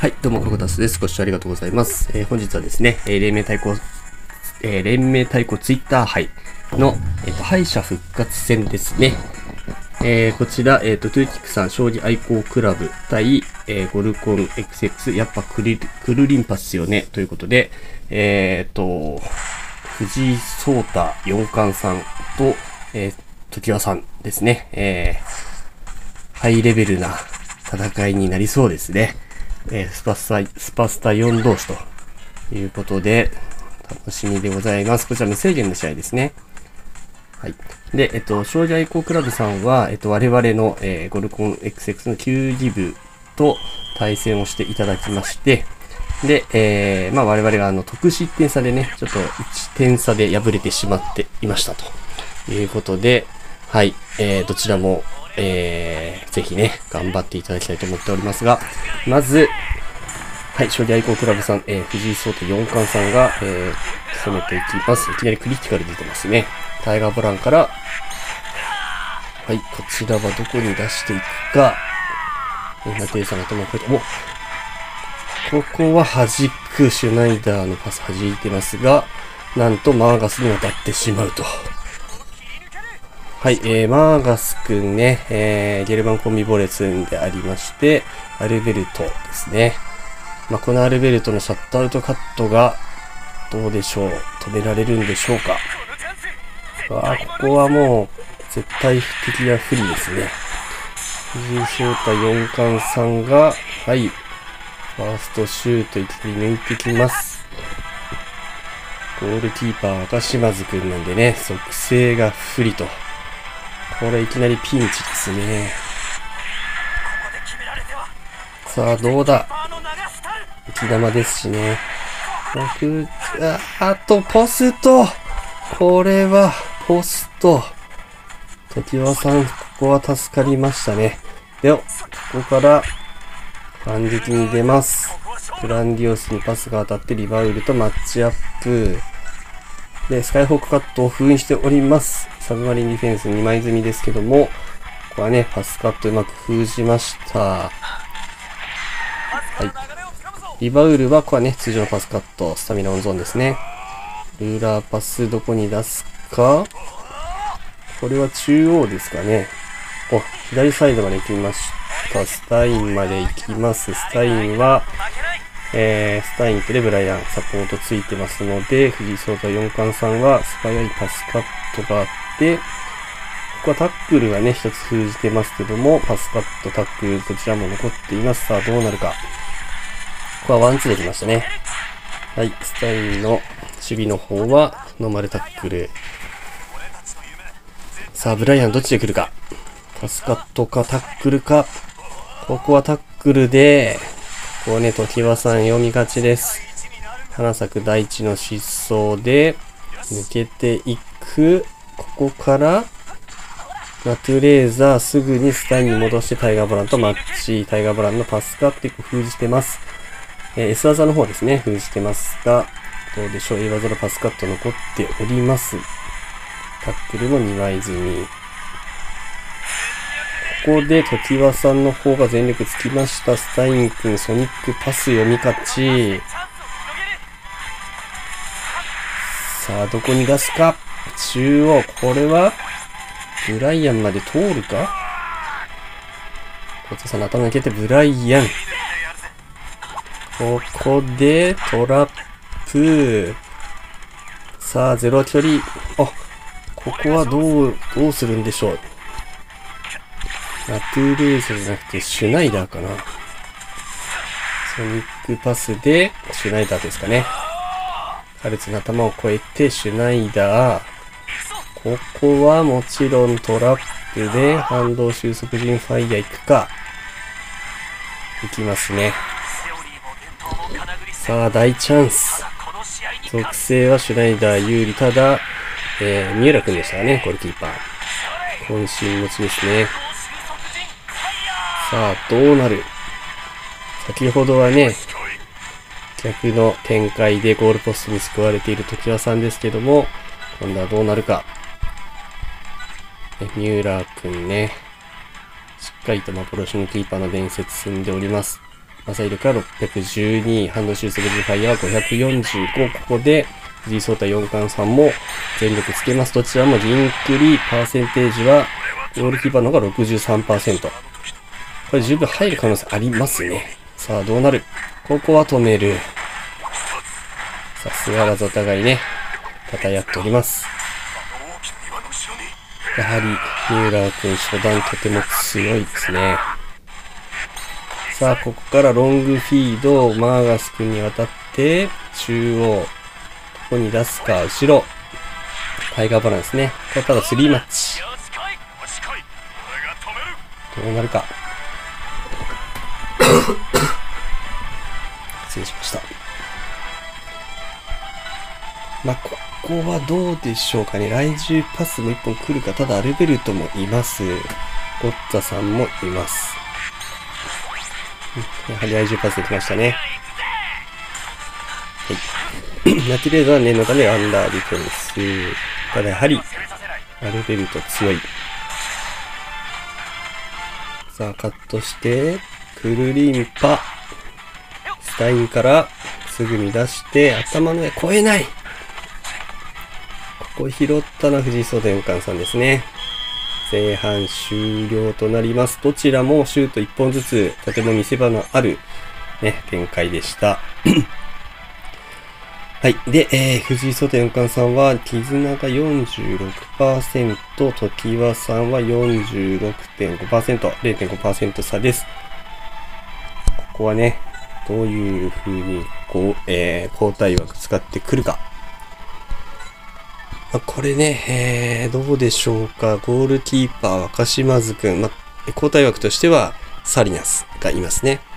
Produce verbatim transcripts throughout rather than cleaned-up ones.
はい、どうも、ココタスです。ご視聴ありがとうございます。えー、本日はですね、えー、連盟対抗、えー、連盟対抗ツイッター杯の、えーと、敗者復活戦ですね。えー、こちら、えっ、ー、と、トゥーティックさん、将棋愛好クラブ対、えー、ゴルコン エックスエックス、やっぱクル、クルリンパっすよね、ということで、えっ、ー、と、藤井聡太四冠さんと、えー、常盤さんですね、えー、ハイレベルな戦いになりそうですね。えー、スパスタ、スパスタよん同士ということで、楽しみでございます。こちら無制限の試合ですね。はい。で、えっと、将棋愛好クラブさんは、えっと、我々の、えー、ゴルコン エックスエックス の球技部と対戦をしていただきまして、で、えー、まあ我々があの、得失点差でね、ちょっといってん差で敗れてしまっていましたということで、はい、えー、どちらも、えー、ぜひね、頑張っていただきたいと思っておりますが、まず、はい、将棋愛好クラブさん、えー、藤井聡太四冠さんが、えー、攻めていきます。いきなりクリティカル出てますね。タイガーブランから、はい、こちらはどこに出していくか。ナテイさんが頭を越えて、おここは弾く、シュナイダーのパス弾いてますが、なんとマーガスに渡ってしまうと。はい、えー、マーガスくんね、えー、ゲルマンコンビボレツンでありまして、アルベルトですね。まあ、このアルベルトのシャットアウトカットが、どうでしょう。止められるんでしょうか。わあ、ここはもう、絶対的な不利ですね。藤井聡太四冠さんが、はい、ファーストシュートいきなり抜いてきます。ゴールキーパー赤島津くんなんでね、属性が不利と。これいきなりピンチですね。さあ、どうだ。浮き玉ですしね。僕、あ、あと、ポスト。これは、ポスト。常盤さん、ここは助かりましたね。では、ここから、反撃に出ます。グランディオスにパスが当たってリバウルとマッチアップ。で、スカイホークカットを封印しております。サブマリンディフェンスにまい積みですけども、ここはね、パスカットうまく封じました。はい。リバウルは、ここはね、通常のパスカット、スタミナオンゾーンですね。ルーラーパス、どこに出すか？これは中央ですかね。お、左サイドまで行きました。スタインまで行きます。スタインは、えー、スタインとでブライアンサポートついてますので、藤井聡太四冠さんは素早いパスカットがあって、ここはタックルがね、一つ封じてますけども、パスカット、タックル、どちらも残っています。さあ、どうなるか。ここはワンツーできましたね。はい、スタインの守備の方は、ノーマルタックル。さあ、ブライアンどっちで来るか。パスカットかタックルか。ここはタックルで、ここね、常盤さん読み勝ちです。花咲く大地の疾走で、抜けていく。ここから、ナトゥレーザーすぐにスタインに戻してタイガーブランとマッチ。タイガーブランのパスカって封じてます。えー、S 技の方ですね、封じてますが、どうでしょう。A 技のパスカット残っております。タックルもにまい積み。ここで、常盤さんの方が全力つきました。スタイン君、ソニックパス読み勝ち。さあ、どこに出すか。中央、これは、ブライアンまで通るか。小田さんの頭抜けて、ブライアン。ここで、トラップ。さあ、ゼロ距離。あ、ここはどう、どうするんでしょう。ナトゥレーザじゃなくて、シュナイダーかな。ソニックパスで、シュナイダーですかね。カルツの頭を越えて、シュナイダー。ここはもちろんトラップで、反動収束陣ファイヤー行くか。行きますね。さあ、大チャンス。属性はシュナイダー有利。ただ、えー、三浦くんでしたかね、ゴールキーパー。渾身持ちですね。さあ、どうなる？先ほどはね、逆の展開でゴールポストに救われている常盤さんですけども、今度はどうなるか。三浦くんね、しっかりと幻のキーパーの伝説進んでおります。 マサイルからろっぴゃくじゅうに、ハンドシューズブルーファイヤーはごひゃくよんじゅうご、ここで、藤井聡太四冠さんも全力つけます。どちらもリンクリ、パーセンテージは、ゴールキーパーの方が ろくじゅうさんパーセント。これ十分入る可能性ありますね。さあ、どうなる？ここは止める。さすがらずお互いね、戦い合っております。やはり、三浦君初段とても強いですね。さあ、ここからロングフィード、マーガス君に渡って、中央、ここに出すか、後ろ。タイガーバランスね。これただスリーマッチ。どうなるか。失礼しました。まあ、ここはどうでしょうかね。来獣パスも一本来るか。ただアルベルトもいます。ゴッツァさんもいます。やはり来獣パスできましたね。はい。ナティレーザーは念のためアンダーディフェンス。ただやはり、アルベルト強い。さあ、カットして、クルリンパ。スタインからすぐに出して、頭の上越えない。ここ拾ったのは藤井聡太四冠さんですね。前半終了となります。どちらもシュートいっぽんずつ、とても見せ場のある、ね、展開でした。はい。で、えー、藤井聡太四冠さんは、絆が よんじゅうろくパーセント、常盤さんは よんじゅうろくてんごパーセント、れいてんごパーセント 差です。ここはね、どういう風に、こう、えー、交代枠使ってくるか。まあ、これね、えー、どうでしょうか。ゴールキーパー、若島津くん。まあ、交代枠としては、サリナスがいますね。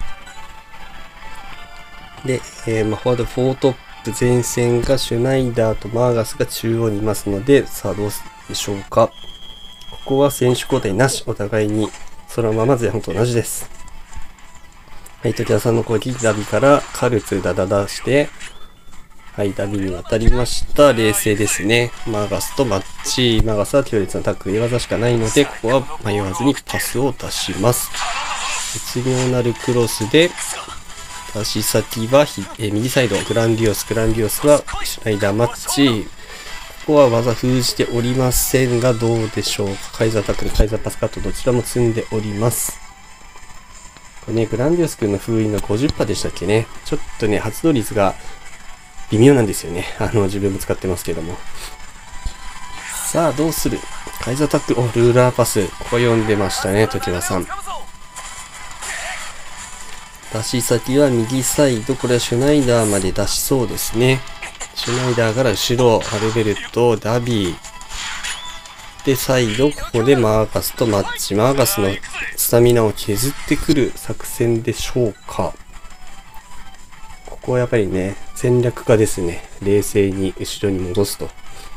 で、えー、まあ、フォワード、フォートップ、前線がシュナイダーとマーガスが中央にいますので、さあどうでしょうか。ここは選手交代なし。お互いにそのまま前半と同じです。はい、時田さんの攻撃、ダビからカルツダダダして、はい、ダビに渡りました。冷静ですね。マーガスとマッチ。マーガスは強烈なタックル、技しかないので、ここは迷わずにパスを出します。絶妙なるクロスで、出し先はひ、えー、右サイド、グランディオス、グランディオスはシュナイダーマッチ。ここは技封じておりませんが、どうでしょうか。カイザータックル、カイザーパスカット、どちらも積んでおります。これね、グランディオス君の封印が ごじゅっパーセント でしたっけね。ちょっとね、発動率が微妙なんですよね。あの、自分も使ってますけども。さあ、どうする？カイザータックル、お、ルーラーパス。ここ読んでましたね、時田さん。出し先は右サイド。これはシュナイダーまで出しそうですね。シュナイダーから後ろ、アルベルト、ダビー。で、サイド、ここでマーガスとマッチ。マーガスのスタミナを削ってくる作戦でしょうか。ここはやっぱりね、戦略家ですね。冷静に後ろに戻すと。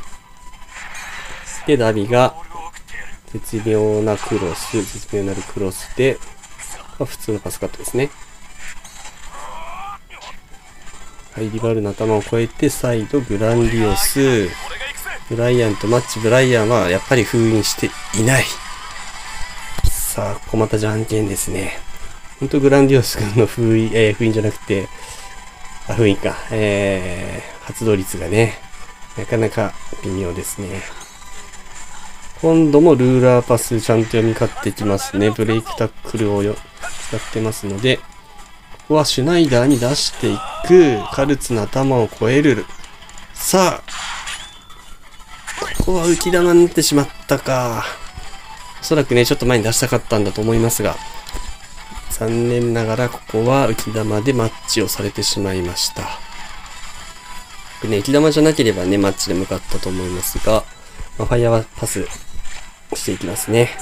で、ダビが、絶妙なクロス、絶妙なるクロスで、まあ、普通のパスカットですね。はい、リバルの頭を越えて、サイド、グランディオス。ブライアンとマッチ。ブライアンはやっぱり封印していない。さあ、ここまたじゃんけんですね。ほんとグランディオス君の封印、えー、封印じゃなくて、あ、封印か。えー、発動率がね、なかなか微妙ですね。今度もルーラーパスちゃんと読み勝ってきますね。ブレイクタックルをよ使ってますので、ここはシュナイダーに出していく。カルツの頭を越える。さあ、ここは浮き玉になってしまったか。おそらくね、ちょっと前に出したかったんだと思いますが、残念ながらここは浮き玉でマッチをされてしまいました。ね、浮き玉じゃなければね、マッチで向かったと思いますが、まあ、ファイヤーはパスしていきますね。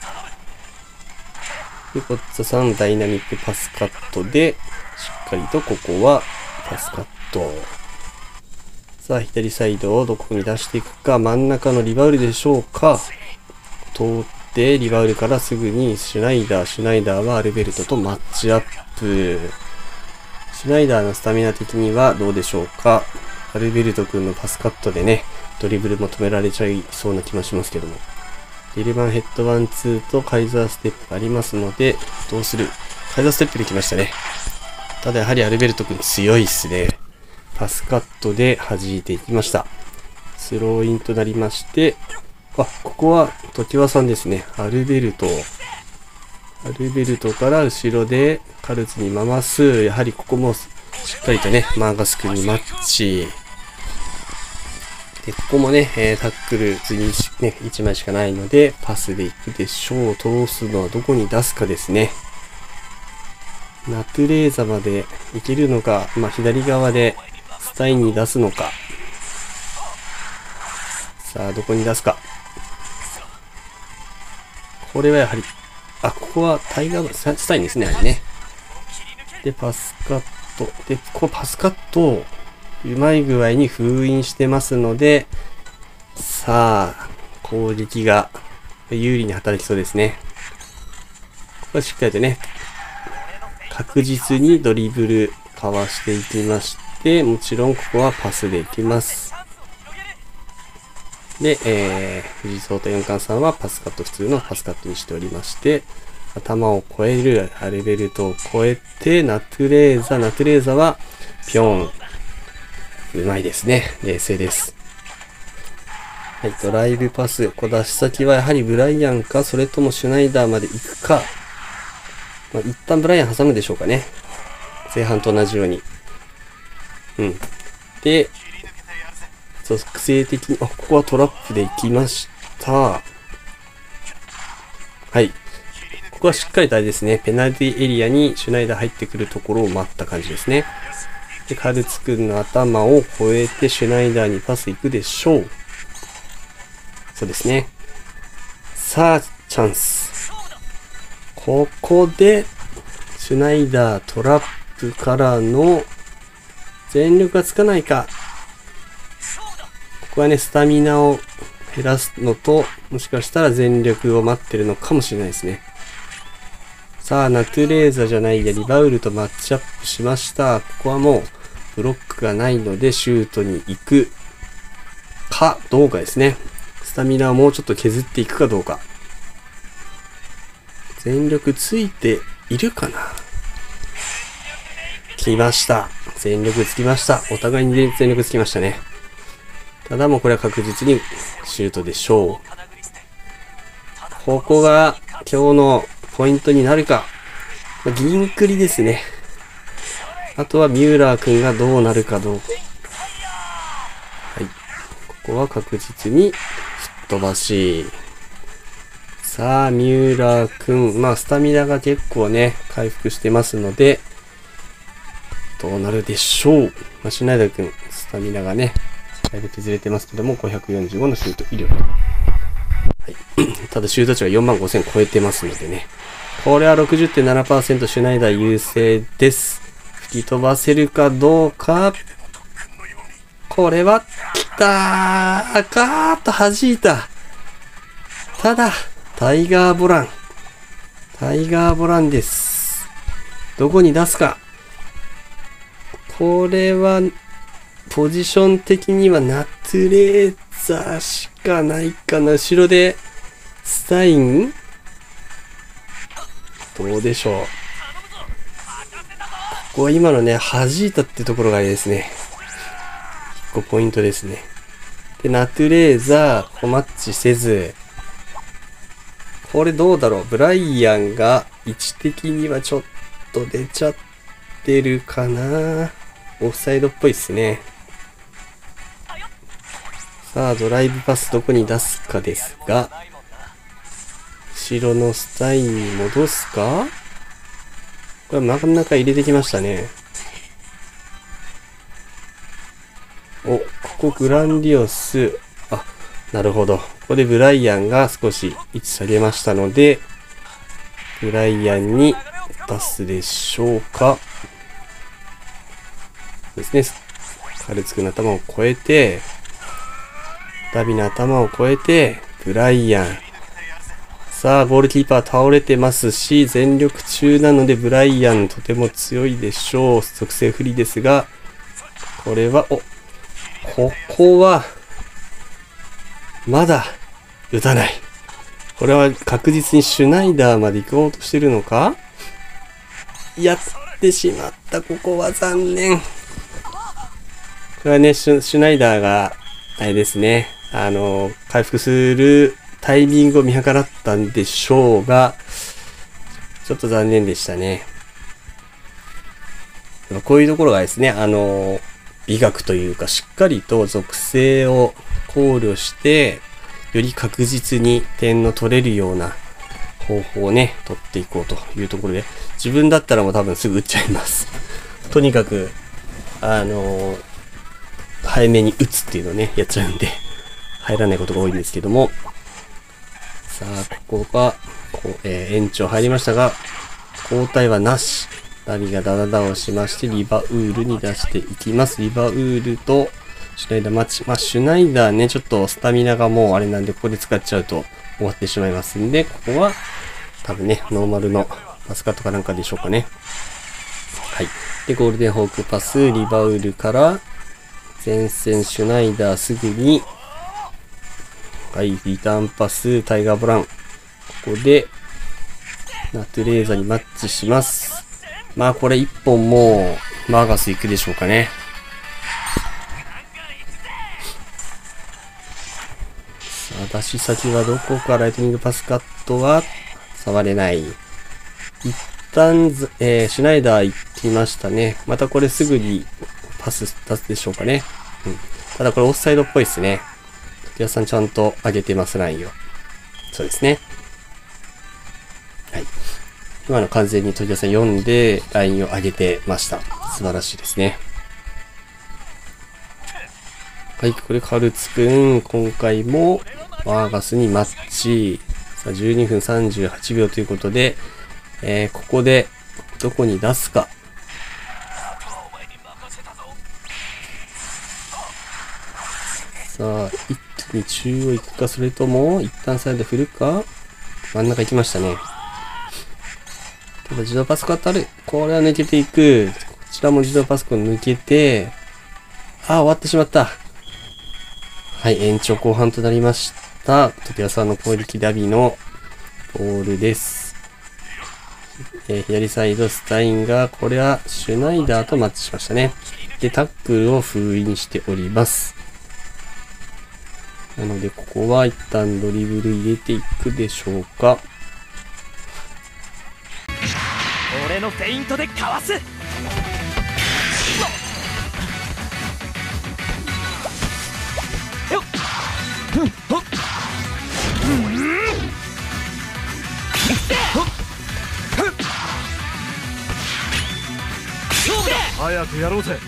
で、ゴッツァさん、ダイナミックパスカットで、しっかりとここはパスカット。さあ、左サイドをどこに出していくか、真ん中のリバウルでしょうか。通って、リバウルからすぐにシュナイダー、シュナイダーはアルベルトとマッチアップ。シュナイダーのスタミナ的にはどうでしょうか。アルベルト君のパスカットでね、ドリブルも止められちゃいそうな気もしますけども。エレバンヘッドワンツーとカイザーステップありますので、どうする？カイザーステップできましたね。 ただやはりアルベルト君強いっすね。パスカットで弾いていきました。スローインとなりまして、あ、ここは常盤さんですね。アルベルト。アルベルトから後ろでカルツに回す。やはりここもしっかりとね、マーガス君にマッチ。で、ここもね、えー、タックル次、ね、いちまいしかないので、パスでいくでしょう。通すのはどこに出すかですね。ナトゥレーザまでいけるのか、まあ、左側でスタインに出すのか。さあ、どこに出すか。これはやはり、あ、ここはタイガー、スタインですね、やはりね。で、パスカット。で、ここパスカット、うまい具合に封印してますので、さあ、攻撃が有利に働きそうですね。ここはしっかりとね、確実にドリブルかわしていきまして、もちろんここはパスでいきます。で、えー、藤井聡太四冠さんはパスカット普通のパスカットにしておりまして、頭を越えるアルベルトを越えて、ナトゥレーザ、ナトゥレーザはピョン。うまいですね。冷静です。はい、ドライブパス。こう出し先はやはりブライアンか、それともシュナイダーまで行くか。まあ、一旦ブライアン挟むでしょうかね。前半と同じように。うん。で、属性的に、あ、ここはトラップで行きました。はい。ここはしっかりとあれですね。ペナルティエリアにシュナイダー入ってくるところを待った感じですね。で、カルツ君の頭を越えてシュナイダーにパス行くでしょう。そうですね。さあ、チャンス。ここで、シュナイダートラップからの全力がつかないか。ここはね、スタミナを減らすのと、もしかしたら全力を待ってるのかもしれないですね。さあ、ナトゥレーザじゃないや、リバウルとマッチアップしました。ここはもう、ブロックがないので、シュートに行くかどうかですね。スタミナをもうちょっと削っていくかどうか。全力ついているかな。来ました。全力つきました。お互いに全力つきましたね。ただもうこれは確実にシュートでしょう。ここが今日のポイントになるか。銀クリですね。あとはミューラー君がどうなるかどうか。はい。ここは確実に吹っ飛ばし。さあ、ミューラー君。まあ、スタミナが結構ね、回復してますので、どうなるでしょう。まあ、シュナイダー君、スタミナがね、だいぶ削れてますけども、ごひゃくよんじゅうごのシュート威力。はい。ただ、シュート値がよんまんごせん超えてますのでね。これは ろくじゅってんななパーセント シュナイダー優勢です。吹き飛ばせるかどうか。これは、きたー。ガーッと弾いた。ただ、タイガーボラン。タイガーボランです。どこに出すか。これは、ポジション的にはナトゥレーザーしかないかな。後ろで、スタインどうでしょう。ここは今のね、弾いたってところがいいですね。一個ポイントですね。で、ナトゥレーザー、ここマッチせず、これどうだろう。ブライアンが位置的にはちょっと出ちゃってるかな。オフサイドっぽいですね。さあ、ドライブパスどこに出すかですが、後ろのスタインに戻すか？これ真ん中入れてきましたね。お、ここグランディオス。あ、なるほど。ここでブライアンが少し位置下げましたので、ブライアンに出すでしょうか。ですね。カルツ君の頭を越えて、ダビの頭を越えて、ブライアン。さあ、ゴールキーパー倒れてますし、全力中なので、ブライアンとても強いでしょう。属性不利ですが、これは、お、ここは、まだ、打たない。これは確実にシュナイダーまで行こうとしてるのか？やっってしまった。ここは残念。これはね、シュ、シュナイダーが、あれですね、あの、回復するタイミングを見計らったんでしょうが、ちょっと残念でしたね。こういうところがですね、あの、美学というか、しっかりと属性を考慮して、より確実に点の取れるような方法をね、取っていこうというところで、自分だったらもう多分すぐ打っちゃいます。とにかく、あの、早めに打つっていうのをね、やっちゃうんで、入らないことが多いんですけども、さあ、ここが、こうえー、延長入りましたが、交代はなし。ナビがダダダをしまして、リバウールに出していきます。リバウールと、シュナイダーマッチ。まあ、シュナイダーね、ちょっとスタミナがもうあれなんで、ここで使っちゃうと終わってしまいますんで、ここは、多分ね、ノーマルのパスカットかなんかでしょうかね。はい。で、ゴールデンホークパス、リバウールから、前線シュナイダーすぐに、はい、リターンパス、タイガーブラウン。ここで、ナトゥレーザにマッチします。まあこれ一本もう、マーガス行くでしょうかね。さあ、出し先はどこか、ライトニングパスカットは、触れない。一旦、えー、シュナイダー行きましたね。またこれすぐにパス出すでしょうかね。うん。ただこれオフサイドっぽいですね。トヤさんちゃんと上げてます、ラインを。そうですね。はい。今の完全にトヤさん読んで、ラインを上げてました。素晴らしいですね。はい、これカルツくん、今回もワーガスにマッチ。さあ、じゅうにふんさんじゅうはちびょうということで、えー、ここでどこに出すか。さあ、一気に中央行くか、それとも、一旦サイド振るか。真ん中行きましたね。ただ自動パスコ当たる。これは抜けていく。こちらも自動パスコ抜けて、ああ、終わってしまった。はい、延長後半となりました。トキワさんの攻撃ダビのボールです。えー、左サイドスタインが、これはシュナイダーとマッチしましたね。で、タックルを封印しております。なので、ここは一旦ドリブル入れていくでしょうか。 俺のフェイントでかわす。早くやろうぜ。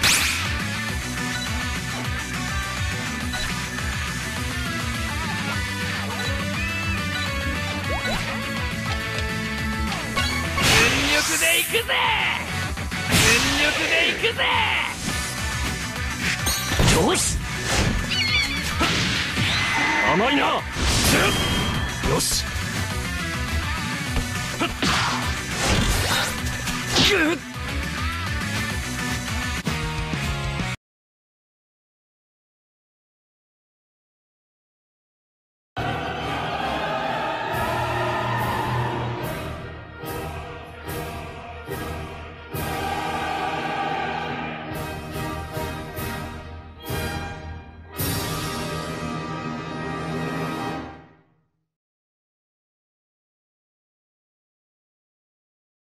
全力で行くぜ。全力で行くぜ。よし。甘いな。よし。ぐっ。